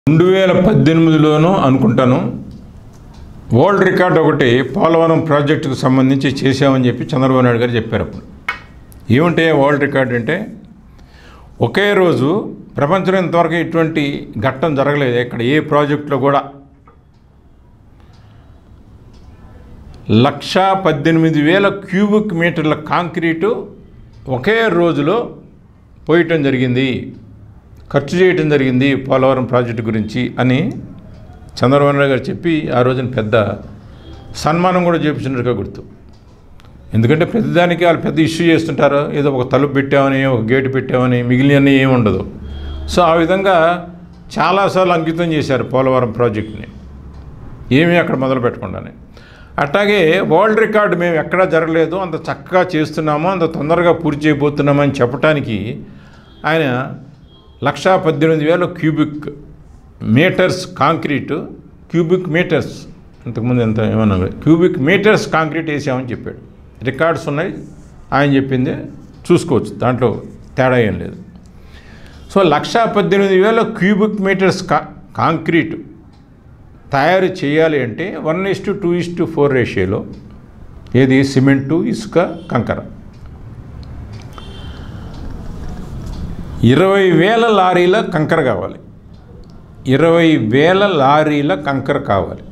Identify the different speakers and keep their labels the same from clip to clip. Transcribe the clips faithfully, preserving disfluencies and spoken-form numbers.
Speaker 1: రెండు వేల పద్దెనిమిదిలోనూ అనుకుంటాను వరల్డ్ రికార్డ్ ఒకటి పోలవరం ప్రాజెక్టుకు సంబంధించి చేశామని చెప్పి చంద్రబాబు నాయుడు గారు చెప్పారు. అప్పుడు ఏమంటే వరల్డ్ రికార్డ్ అంటే ఒకే రోజు ప్రపంచంలో ఇంతవరకు ఇటువంటి ఘట్టం జరగలేదు. ఇక్కడ ఏ ప్రాజెక్టులో కూడా లక్షా పద్దెనిమిది వేల క్యూబిక్ మీటర్ల కాంక్రీటు ఒకే రోజులో పోయటం జరిగింది, ఖర్చు చేయటం జరిగింది పోలవరం ప్రాజెక్టు గురించి అని చంద్రబాబు నాయుడు గారు చెప్పి ఆ రోజున పెద్ద సన్మానం కూడా చేపించినట్టుగా గుర్తు. ఎందుకంటే ప్రతిదానికి వాళ్ళు పెద్ద ఇష్యూ చేస్తుంటారు, ఏదో ఒక తలుపు పెట్టామని ఒక గేటు పెట్టామని మిగిలినవన్నీ ఏమి ఉండదు. సో ఆ విధంగా చాలాసార్లు అంకితం చేశారు పోలవరం ప్రాజెక్టుని, ఏమీ అక్కడ మొదలు పెట్టకుండానే. అట్లాగే వరల్డ్ రికార్డు మేము ఎక్కడా జరగలేదు, అంత చక్కగా చేస్తున్నాము, అంత తొందరగా పూర్తి చేయబోతున్నామని చెప్పడానికి ఆయన లక్షా పద్దెనిమిది వేల cubic metres concrete, cubic metres ఇంతకుముందు ఎంత ఏమన్నా క్యూబిక్ మీటర్స్ కాంక్రీట్ వేసామని చెప్పాడు. రికార్డ్స్ ఉన్నాయి, ఆయన చెప్పింది చూసుకోవచ్చు, దాంట్లో తేడా ఏం లేదు. సో లక్షా పద్దెనిమిది వేల క్యూబిక్ మీటర్స్ కా కాంక్రీటు తయారు చేయాలి అంటే one is to two is to four రేషియోలో, ఏది సిమెంటు ఇసుక కంకర. ఇరవై వేల లారీల కంకర కావాలి, ఇరవై వేల లారీల కంకర కావాలి,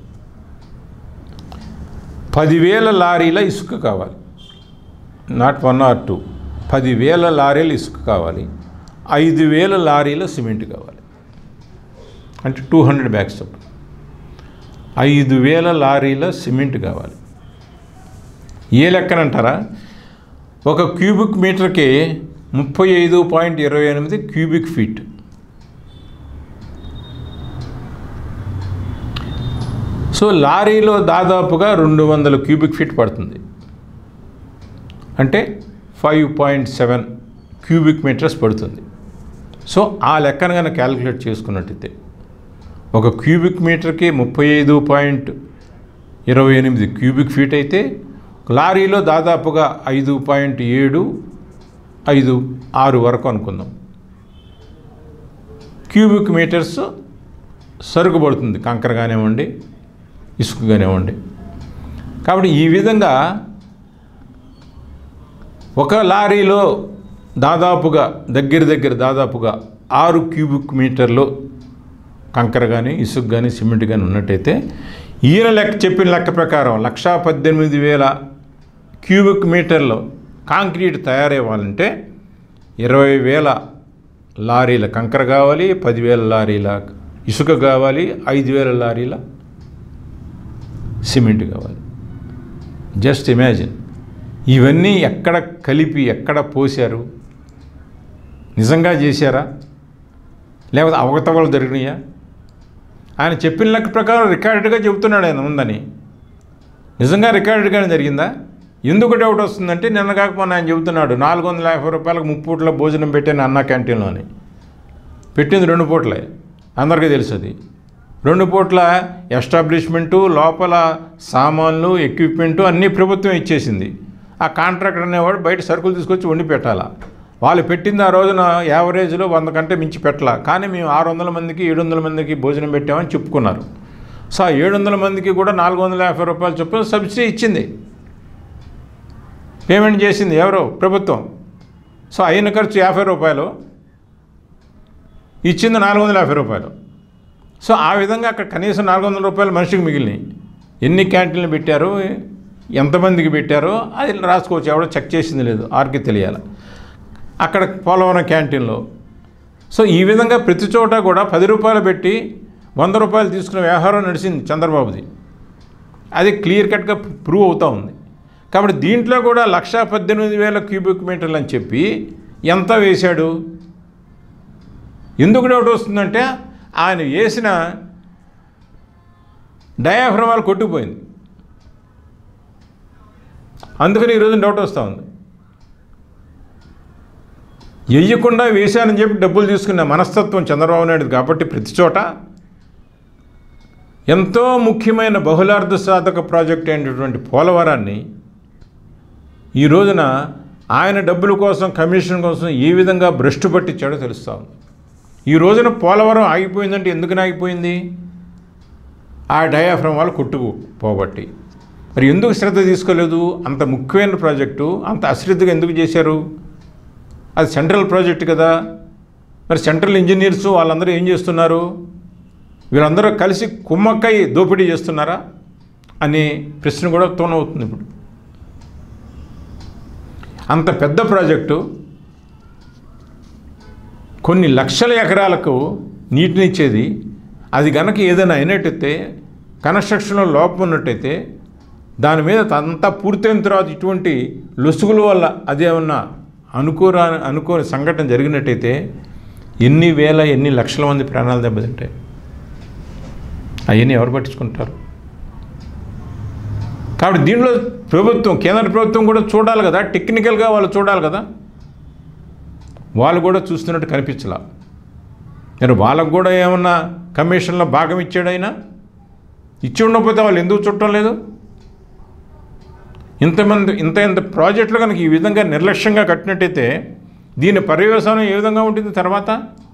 Speaker 1: పదివేల లారీల ఇసుక కావాలి, నాట్ వన్ ఆర్ టూ, పదివేల లారీల ఇసుక కావాలి, ఐదు వేల లారీల సిమెంట్ కావాలి, అంటే టూ హండ్రెడ్ బ్యాగ్స్ అప్పుడు ఐదు వేల లారీల సిమెంట్ కావాలి. ఏ లెక్కనంటారా, ఒక క్యూబిక్ మీటర్కి ముప్పై ఐదు పాయింట్ ఇరవై ఎనిమిది క్యూబిక్ ఫీట్. సో లారీలో దాదాపుగా రెండు వందల క్యూబిక్ ఫీట్ పడుతుంది, అంటే five point seven cubic metres పడుతుంది. సో ఆ లెక్కను కనుక క్యాలిక్యులేట్ చేసుకున్నట్టయితే ఒక క్యూబిక్ మీటర్కి ముప్పై ఐదు పాయింట్ ఇరవై ఎనిమిది క్యూబిక్ ఫీట్ అయితే లారీలో దాదాపుగా ఐదు పాయింట్ ఏడు ఐదు ఆరు వరకు అనుకుందాం క్యూబిక్ మీటర్స్ సరుకు పడుతుంది, కంకర కానివ్వండి ఇసుక కానివ్వండి. కాబట్టి ఈ విధంగా ఒక లారీలో దాదాపుగా దగ్గర దగ్గర దాదాపుగా ఆరు క్యూబిక్ మీటర్లు కంకర కానీ ఇసుక కానీ సిమెంట్ కానీ ఉన్నట్టయితే ఈయన లెక్క చెప్పిన లెక్క ప్రకారం లక్షా పద్దెనిమిది వేల క్యూబిక్ మీటర్లు కాంక్రీట్ తయారవ్వాలంటే ఇరవై వేల లారీల కంకర కావాలి, పదివేల లారీల ఇసుక కావాలి, ఐదు వేల లారీల సిమెంట్ కావాలి. జస్ట్ ఇమాజిన్, ఇవన్నీ ఎక్కడ కలిపి ఎక్కడ పోశారు? నిజంగా చేశారా లేకపోతే అవకతవకలు జరిగినాయా? ఆయన చెప్పిన లెక్క ప్రకారం రికార్డుగా చెబుతున్నాడు ఆయన ఉందని. నిజంగా రికార్డుగానే జరిగిందా? ఎందుకు డౌట్ వస్తుందంటే నిన్న కాకపోతే ఆయన చెబుతున్నాడు నాలుగు వందల యాభై రూపాయలకు ముప్పూట్ల భోజనం పెట్టాను అన్న క్యాంటీన్లోని. పెట్టింది రెండు పూట్లే, అందరికీ తెలుసు. అది రెండు పూట్ల ఎస్టాబ్లిష్మెంటు, లోపల సామాన్లు, ఎక్విప్మెంటు అన్నీ ప్రభుత్వం ఇచ్చేసింది. ఆ కాంట్రాక్టర్ అనేవాడు బయట సరుకులు తీసుకొచ్చి వండి పెట్టాలా. వాళ్ళు పెట్టింది ఆ రోజున యావరేజ్లో వంద కంటే మించి పెట్టాల, కానీ మేము ఆరు వందల మందికి ఏడు వందల మందికి భోజనం పెట్టామని చెప్పుకున్నారు. సో ఆ ఏడు వందల మందికి కూడా నాలుగు వందల యాభై రూపాయలు చొప్పున సబ్సిడీ ఇచ్చింది, పేమెంట్ చేసింది ఎవరో ప్రభుత్వం. సో అయిన ఖర్చు యాభై రూపాయలు, ఇచ్చింది నాలుగు వందల యాభై రూపాయలు. సో ఆ విధంగా అక్కడ కనీసం నాలుగు వందల రూపాయలు మనిషికి మిగిలినాయి. ఎన్ని క్యాంటీన్లు పెట్టారు, ఎంతమందికి పెట్టారో అది రాసుకోవచ్చు, ఎవడో చెక్ చేసింది లేదు, ఆర్కి తెలియాలి అక్కడ పోలవరం క్యాంటీన్లో. సో ఈ విధంగా ప్రతి చోట కూడా పది రూపాయలు పెట్టి వంద రూపాయలు తీసుకునే వ్యవహారం నడిచింది చంద్రబాబుది. అది క్లియర్ కట్గా ప్రూవ్ అవుతూ ఉంది. కాబట్టి దీంట్లో కూడా లక్షా పద్దెనిమిది వేల క్యూబిక్ మీటర్లు అని చెప్పి ఎంత వేశాడు? ఎందుకు డౌట్ వస్తుందంటే ఆయన వేసిన డయాఫ్రమాలు కొట్టుకుపోయింది, అందుకని ఈరోజు డౌట్ వస్తూ ఉంది. వెయ్యకుండా వేశానని చెప్పి డబ్బులు తీసుకున్న మనస్తత్వం చంద్రబాబు నాయుడు. కాబట్టి ప్రతి చోట ఎంతో ముఖ్యమైన బహుళార్థ సాధక ప్రాజెక్ట్ అయినటువంటి పోలవరాన్ని ఈ రోజున ఆయన డబ్బుల కోసం, కమిషన్ కోసం ఏ విధంగా భ్రష్టు పట్టించాడో తెలుస్తూ ఉంది. ఈ రోజున పోలవరం ఆగిపోయిందంటే ఎందుకని ఆగిపోయింది? ఆ డయాఫ్రమ్ వాళ్ళు కొట్టుకుపోబట్టి. మరి ఎందుకు శ్రద్ధ తీసుకోలేదు? అంత ముఖ్యమైన ప్రాజెక్టు అంత అశ్రద్ధగా ఎందుకు చేశారు? అది సెంట్రల్ ప్రాజెక్టు కదా. మరి సెంట్రల్ ఇంజనీర్స్ వాళ్ళందరూ ఏం చేస్తున్నారు? వీళ్ళందరూ కలిసి కుమ్మక్కై దోపిడీ చేస్తున్నారా అనే ప్రశ్న కూడా తోనవుతుంది. ఇప్పుడు అంత పెద్ద ప్రాజెక్టు కొన్ని లక్షల ఎకరాలకు నీటినిచ్చేది, అది కనుక ఏదైనా అయినట్టయితే, కన్స్ట్రక్షన్లో లోపం ఉన్నట్టయితే, దాని మీద అంతా పూర్తయిన తర్వాత ఇటువంటి లొసుగుల వల్ల అదేమన్నా అనుకోరా అనుకోని సంఘటన జరిగినట్టయితే ఎన్ని వేల ఎన్ని లక్షల మంది ప్రాణాలు దెబ్బతింటాయి. అవన్నీ ఎవరు పట్టించుకుంటారు? కాబట్టి దీనిలో ప్రభుత్వం, కేంద్ర ప్రభుత్వం కూడా చూడాలి కదా, టెక్నికల్గా వాళ్ళు చూడాలి కదా. వాళ్ళు కూడా చూస్తున్నట్టు కనిపించలా. నేను వాళ్ళకు కూడా ఏమన్నా కమిషన్లో భాగం ఇచ్చాడైనా? ఇచ్చి ఉండకపోతే వాళ్ళు ఎందుకు చుట్టం లేదు? ఇంతమంది ఇంత ఇంత ప్రాజెక్టులు కనుక ఈ విధంగా నిర్లక్ష్యంగా కట్టినట్టయితే దీని పర్యవసానం ఏ విధంగా ఉంటుంది? తర్వాత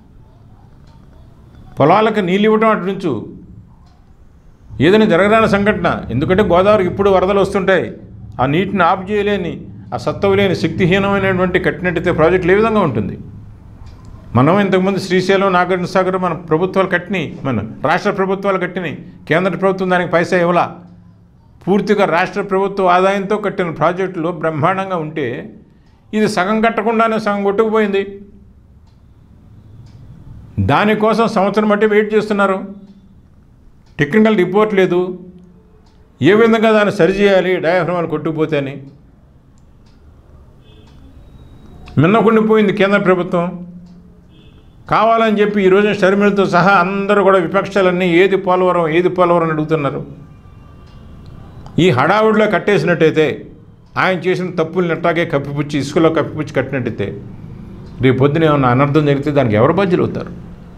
Speaker 1: పొలాలకు నీళ్ళు ఇవ్వటం అటు నుంచి ఏదైనా జరగరాని సంఘటన. ఎందుకంటే గోదావరికి ఇప్పుడు వరదలు వస్తుంటాయి. ఆ నీటిని ఆపు చేయలేని, ఆ సత్తవు లేని, శక్తిహీనమైనటువంటి కట్టినట్టయితే ప్రాజెక్టులు ఏ విధంగా ఉంటుంది? మనం ఇంతకుముందు శ్రీశైలం, నాగార్జున సాగర్ మన ప్రభుత్వాలు కట్టినాయి, మన రాష్ట్ర ప్రభుత్వాలు కట్టినాయి. కేంద్ర ప్రభుత్వం దానికి పైసా ఇవ్వలా. పూర్తిగా రాష్ట్ర ప్రభుత్వ ఆదాయంతో కట్టిన ప్రాజెక్టులు బ్రహ్మాండంగా ఉంటే ఇది సగం కట్టకుండానే సగం కొట్టుకుపోయింది. దానికోసం సంవత్సరం బట్టి వెయిట్ చేస్తున్నారు. టెక్నికల్ రిపోర్ట్ లేదు. ఏ విధంగా దాన్ని సరిచేయాలి డయాఫ్రమాలు కొట్టుకుపోతే అని మిన్నకుండిపోయింది కేంద్ర ప్రభుత్వం. కావాలని చెప్పి ఈరోజు షర్మిలతో సహా అందరూ కూడా విపక్షాలన్నీ ఏది పోలవరం ఏది పోలవరం అడుగుతున్నారు. ఈ హడావుడిలో కట్టేసినట్టయితే, ఆయన చేసిన తప్పుల్ని ఎట్టాగే కప్పిపుచ్చి ఇసుకలో కప్పిపుచ్చి కట్టినట్టయితే రేపు పొద్దున ఏమన్నా అనర్థం జరిగితే దానికి ఎవరు బాధ్యులు అవుతారు?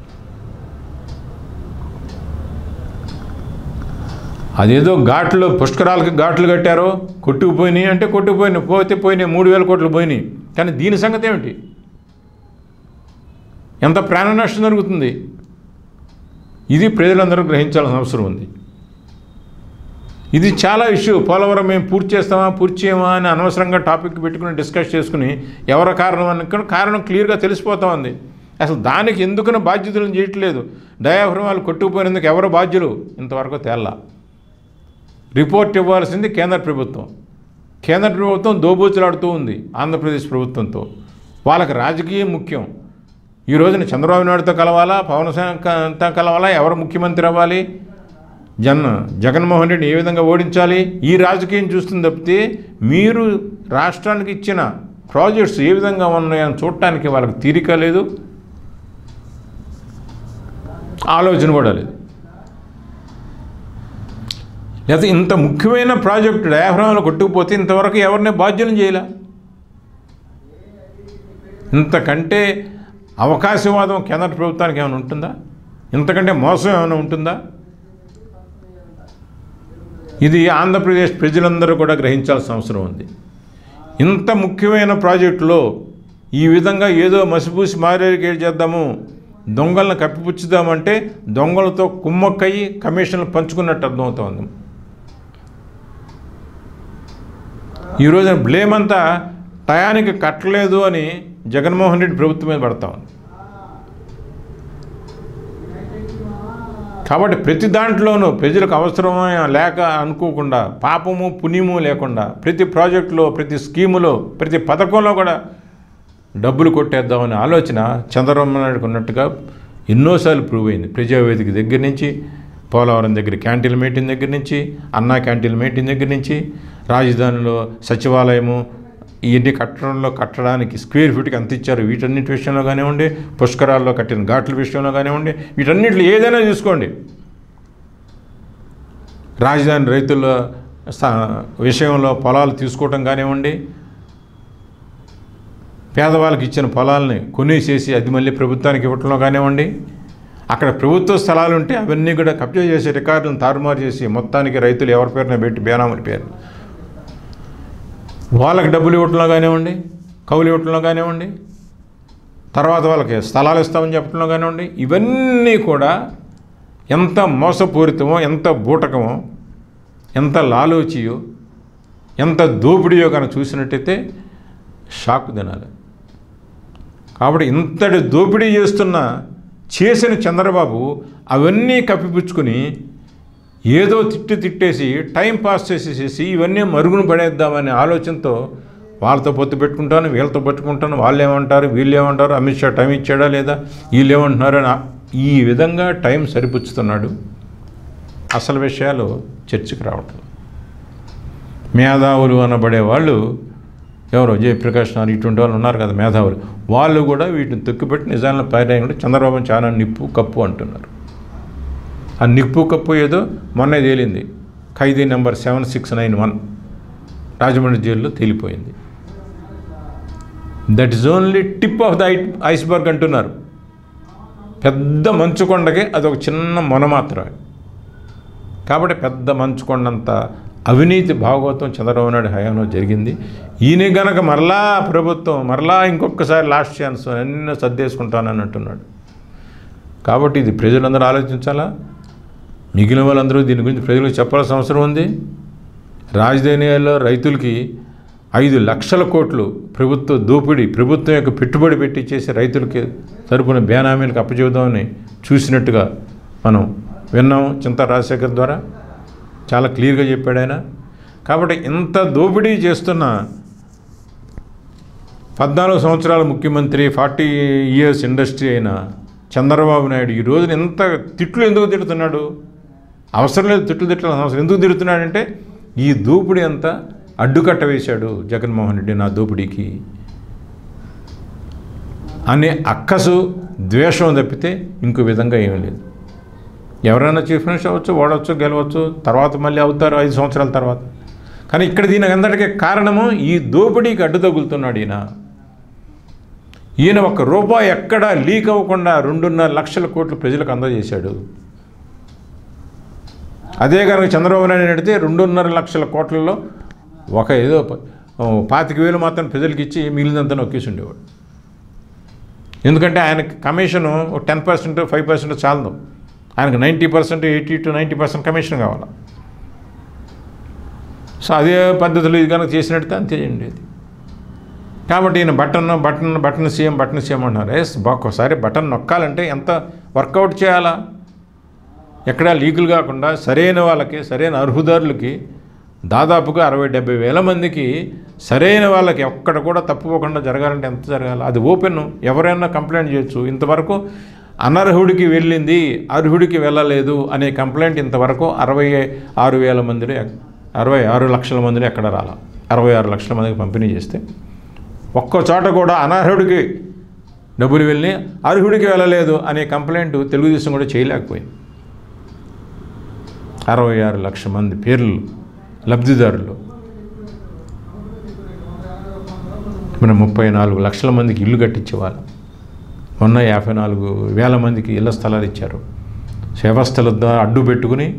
Speaker 1: అదేదో ఘాట్లు, పుష్కరాలకి ఘాట్లు కట్టారో కొట్టుకుపోయినాయి అంటే కొట్టుకుపోయినాయి, పోతే పోయినాయి, మూడు వేల కోట్లు పోయినాయి. కానీ దీని సంగతి ఏమిటి? ఎంత ప్రాణ నష్టం జరుగుతుంది? ఇది ప్రజలందరూ గ్రహించాల్సిన అవసరం ఉంది. ఇది చాలా ఇష్యూ. పోలవరం మేము పూర్తి చేస్తామా పూర్తి చేయమా అని అనవసరంగా టాపిక్ పెట్టుకుని డిస్కస్ చేసుకుని ఎవరి కారణం అని కారణం క్లియర్గా తెలిసిపోతా ఉంది. అసలు దానికి ఎందుకని బాధ్యతలను చేయట్లేదు. డయాఫ్రమాలు కొట్టుకుపోయినందుకు ఎవరు బాధ్యులు ఇంతవరకు తేల్లా. రిపోర్ట్ ఇవ్వాల్సింది కేంద్ర ప్రభుత్వం. కేంద్ర ప్రభుత్వం దోబూచులాడుతూ ఉంది ఆంధ్రప్రదేశ్ ప్రభుత్వంతో. వాళ్ళకి రాజకీయం ముఖ్యం. ఈ రోజున చంద్రబాబు నాయుడుతో కలవాలా, పవన్ కళ్యాణ్తో కలవాలా, ఎవరు ముఖ్యమంత్రి అవ్వాలి, జన్ జగన్మోహన్ రెడ్డి ఏ విధంగా ఓడించాలి, ఈ రాజకీయం చూస్తుంది తప్పితే మీరు రాష్ట్రానికి ఇచ్చిన ప్రాజెక్ట్స్ ఏ విధంగా ఉన్నాయని చూడటానికి వాళ్ళకి తీరిక లేదు, ఆలోచన కూడా లేదు. లేదా ఇంత ముఖ్యమైన ప్రాజెక్టు డయాఫ్రామ్లో కొట్టుకుపోతే ఇంతవరకు ఎవరిని బాధ్యులను చేయలే. ఇంతకంటే అవకాశవాదం కేంద్ర ప్రభుత్వానికి ఏమైనా ఉంటుందా? ఇంతకంటే మోసం ఏమైనా ఉంటుందా? ఇది ఆంధ్రప్రదేశ్ ప్రజలందరూ కూడా గ్రహించాల్సిన అవసరం ఉంది. ఇంత ముఖ్యమైన ప్రాజెక్టులో ఈ విధంగా ఏదో మసిపూసి మారేకేడ్ చేద్దాము, దొంగలను కప్పిపుచ్చుదామంటే దొంగలతో కుమ్మక్కయ్యి కమిషన్లు పంచుకున్నట్టు అర్థమవుతోంది. ఈరోజు బ్లేమ్ అంతా టయానికి కట్టలేదు అని జగన్మోహన్ రెడ్డి ప్రభుత్వం మీద పడతా ఉంది. కాబట్టి ప్రతి దాంట్లోనూ ప్రజలకు అవసరమైన లేక అనుకోకుండా, పాపము పుణ్యము లేకుండా ప్రతి ప్రాజెక్టులో, ప్రతి స్కీములో, ప్రతి పథకంలో కూడా డబ్బులు కొట్టేద్దామనే ఆలోచన చంద్రబాబు నాయుడుకు ఉన్నట్టుగా ఎన్నోసార్లు ప్రూవ్ అయింది. ప్రజావేదిక దగ్గర నుంచి, పోలవరం దగ్గర క్యాంటీన్ మీటింగ్ దగ్గర నుంచి, అన్నా క్యాంటీన్ మీటింగ్ దగ్గర నుంచి, రాజధానిలో సచివాలయము ఇవన్నీ కట్టడంలో కట్టడానికి స్క్వేర్ ఫీట్కి ఎంత ఇచ్చారు వీటన్నిటి విషయంలో కానివ్వండి, పుష్కరాల్లో కట్టిన ఘాట్ల విషయంలో కానివ్వండి, వీటన్నిటిలో ఏదైనా చూసుకోండి. రాజధాని రైతుల విషయంలో పొలాలు తీసుకోవటం కానివ్వండి, పేదవాళ్ళకి ఇచ్చిన పొలాలని కొనేసేసి అది మళ్ళీ ప్రభుత్వానికి ఇవ్వటంలో కానివ్వండి, అక్కడ ప్రభుత్వ స్థలాలు ఉంటే అవన్నీ కూడా కబ్జా చేసి రికార్డులను తారుమారు చేసి మొత్తానికి రైతులు ఎవరి పేరున పెట్టి బేనామని పేరు వాళ్ళకి డబ్బులు ఇవ్వటంలో కానివ్వండి, కౌలు ఇవ్వటంలో కానివ్వండి, తర్వాత వాళ్ళకి స్థలాలు ఇస్తామని చెప్పడంలో కానివ్వండి, ఇవన్నీ కూడా ఎంత మోసపూరితమో, ఎంత బూటకమో, ఎంత లాలూచియో, ఎంత దోపిడీయో కనుక చూసినట్టయితే షాక్ తినాలి. కాబట్టి ఇంతటి దోపిడీ చేస్తున్న చేసిన చంద్రబాబు అవన్నీ కప్పిపుచ్చుకొని ఏదో తిట్టి తిట్టేసి టైం పాస్ చేసేసేసి ఇవన్నీ మరుగున పడేద్దామనే ఆలోచనతో వాళ్ళతో పొత్తు పెట్టుకుంటాను, వీళ్ళతో పెట్టుకుంటాను, వాళ్ళు ఏమంటారు, వీళ్ళు ఏమంటారు, అమిత్ షా టైం ఇచ్చాడా లేదా, వీళ్ళు ఏమంటున్నారు అని ఈ విధంగా టైం సరిపుచ్చుతున్నాడు. అసలు విషయాలు చర్చకు రావట్లేదు. మేధావులు అనబడే వాళ్ళు ఎవరో జయప్రకాష్ నారాయణ ఇటువంటి వాళ్ళు ఉన్నారు కదా మేధావులు, వాళ్ళు కూడా వీటిని తొక్కిపెట్టి నిజాలను పైన చంద్రబాబు చాలా నిప్పు కప్పు అంటున్నారు. ఆ నిప్పు కప్పు ఏదో మొన్నే తేలింది. ఖైదీ number seven six nine one Rajahmundry జైల్లో తేలిపోయింది. That is only tip of the iceberg అంటున్నారు. పెద్ద మంచుకొండకి అదొక చిన్న మొన మాత్రమే. కాబట్టి పెద్ద మంచుకొండంత అవినీతి భాగవతం చంద్రబాబు నాయుడు హయాంలో జరిగింది. ఈయన గనక మరలా ప్రభుత్వం మరలా ఇంకొకసారి లాస్ట్ ఛాన్స్ అన్నీ సర్దేసుకుంటానని అంటున్నాడు. కాబట్టి ఇది ప్రజలందరూ ఆలోచించాలా. మిగిలిన వాళ్ళందరూ దీని గురించి ప్రజలకు చెప్పాల్సిన అవసరం ఉంది. రాజధానిలో రైతులకి ఐదు లక్షల కోట్లు ప్రభుత్వ దోపిడీ, ప్రభుత్వం యొక్క పెట్టుబడి పెట్టి చేసి రైతులకి తరపున బేనామీలకు అప్పచెబుదామని చూసినట్టుగా మనం విన్నాం. చింతా రాజశేఖర్ ద్వారా చాలా క్లియర్గా చెప్పాడు ఆయన. కాబట్టి ఇంత దోపిడీ చేస్తున్న పద్నాలుగు సంవత్సరాల ముఖ్యమంత్రి, ఫార్టీ ఇయర్స్ ఇండస్ట్రీ అయిన చంద్రబాబు నాయుడు ఈ రోజున ఎంత తిట్లు ఎందుకు తిడుతున్నాడు? అవసరం లేదు తిట్లు తిట్టాల్సిన అవసరం. ఎందుకు తిడుతున్నాడంటే ఈ దోపిడీ అంతా అడ్డుకట్ట వేశాడు జగన్మోహన్ రెడ్డి నా దోపిడీకి అనే అక్కసు, ద్వేషం తప్పితే ఇంకో విధంగా ఏమీ లేదు. ఎవరైనా చీఫ్ మినిస్టర్ అవ్వచ్చు, ఓడవచ్చు, గెలవచ్చు, తర్వాత మళ్ళీ అవుతారు ఐదు సంవత్సరాల తర్వాత. కానీ ఇక్కడ దీని అందరికీ కారణము ఈ దోపిడీకి అడ్డు తగులుతున్నాడు ఈయన. ఈయన ఒక రూపాయి ఎక్కడా లీక్ అవ్వకుండా రెండున్నర లక్షల కోట్లు ప్రజలకు అందజేశాడు. అదే కనుక చంద్రబాబు నాయుడు అడిగితే రెండున్నర లక్షల కోట్లలో ఒక ఏదో పాతిక వేలు మాత్రం ప్రజలకు ఇచ్చి మిగిలినంత నొక్కేసి ఉండేవాడు. ఎందుకంటే ఆయనకి కమిషను ఒక టెన్ పర్సెంట్ ఫైవ్ పర్సెంట్ చాలదు. ఆయనకు ninety percent eighty to ninety percent commission కావాలి. సో అదే పద్ధతిలో ఇది కనుక చేసినట్టు అంతే ఉండేది. కాబట్టి ఈయన button button button CM button CM అంటున్నారు. ఎస్ ఒకసారి బటన్ నొక్కాలంటే ఎంత వర్కౌట్ చేయాలా? ఎక్కడా లీకులు కాకుండా సరైన వాళ్ళకి, సరైన అర్హుదారులకి దాదాపుగా అరవై డెబ్బై వేల మందికి సరైన వాళ్ళకి ఎక్కడ కూడా తప్పుకోకుండా జరగాలంటే ఎంత జరగాలి? అది ఓపెన్, ఎవరైనా కంప్లైంట్ చేయొచ్చు. ఇంతవరకు అనర్హుడికి వెళ్ళింది, అర్హుడికి వెళ్ళలేదు అనే కంప్లైంట్ ఇంతవరకు అరవై ఆరు వేల మందిలో అరవై ఆరు లక్షల మందిలో ఎక్కడ రాలా. అరవై ఆరు లక్షల మందికి పంపిణీ చేస్తే ఒక్క చోట కూడా అనర్హుడికి డబ్బులు వెళ్ళి అర్హుడికి వెళ్ళలేదు అనే కంప్లైంట్ తెలుగుదేశం కూడా చేయలేకపోయింది. అరవై ఆరు లక్షల మంది పేర్లు లబ్ధిదారులు, మన ముప్పై నాలుగు లక్షల మందికి ఇల్లు కట్టించేవాళ్ళు. మొన్న యాభై నాలుగు వేల మందికి ఇళ్ల స్థలాలు ఇచ్చారు. వ్యవస్థల ద్వారా అడ్డు పెట్టుకుని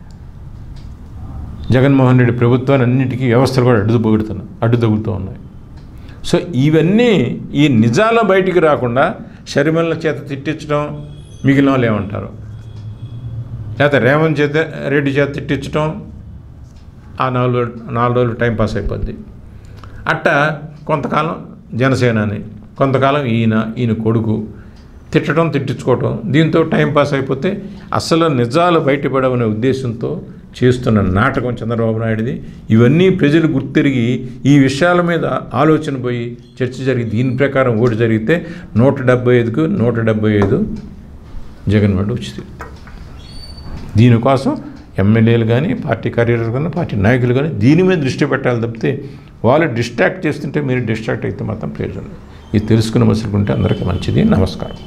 Speaker 1: జగన్మోహన్ రెడ్డి ప్రభుత్వాన్ని అన్నింటికీ వ్యవస్థలు కూడా అడ్డు పొగుడుతున్నాయి, అడ్డు తగులుతూ ఉన్నాయి. సో ఇవన్నీ ఈ నిజాలు బయటికి రాకుండా షర్మిల చేత తిట్టించడం, మిగిలిన వాళ్ళు ఏమంటారు, లేకపోతే రేవంత్ చేత రెడ్డి చేత తిట్టించడం, ఆ నాలుగు నాలుగు రోజులు టైంపాస్ అయిపోద్ది. అట్టా కొంతకాలం జనసేనని, కొంతకాలం ఈయన ఈయన కొడుకు తిట్టడం, తిట్టించుకోవటం, దీంతో టైంపాస్ అయిపోతే అసలు నిజాలు బయటపడవనే ఉద్దేశంతో చేస్తున్న నాటకం చంద్రబాబు నాయుడిది. ఇవన్నీ ప్రజలు గుర్తిరిగి ఈ విషయాల మీద ఆలోచన పోయి చర్చ జరిగి దీని ప్రకారం ఓటు జరిగితే నూట డెబ్బై ఐదుకు నూట డెబ్బై ఐదు జగన్మోహన్ వచ్చింది. దీనికోసం ఎమ్మెల్యేలు కానీ, పార్టీ కార్యకర్తలు కానీ, పార్టీ నాయకులు కానీ దీని మీద దృష్టి పెట్టాలి తప్పితే వాళ్ళు డిస్ట్రాక్ట్ చేస్తుంటే మీరు డిస్ట్రాక్ట్ అయితే మాత్రం ప్రయోజనం. ఇది తెలుసుకుని మసులుకుంటే అందరికీ మంచిది. నమస్కారం.